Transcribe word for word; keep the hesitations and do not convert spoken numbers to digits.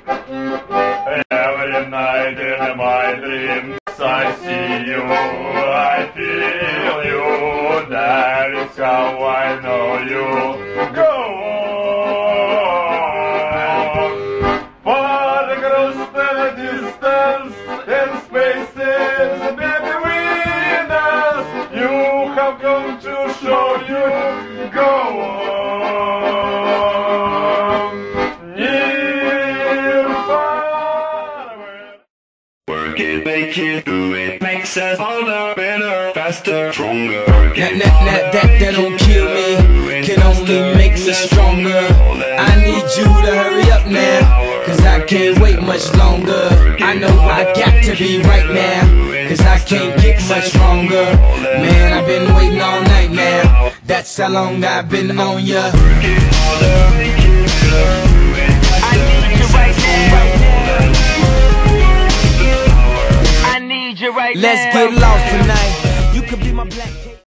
Every night in my dreams I see you, I feel you. That is how I know you. Go on. Far across the distance and spaces between us, you have come to show you. Go on. Near, far away. Work it, make it, do it, makes us older, better, faster, stronger. That, that, that, that, that don't kill me, can only make me stronger. I need you to hurry up now, cause I can't wait much longer. I know I got to be right now, cause I can't get much stronger. Man, I've been waiting all night now, that's how long I've been on ya. Right Let's now. get lost tonight. You could be my black cat.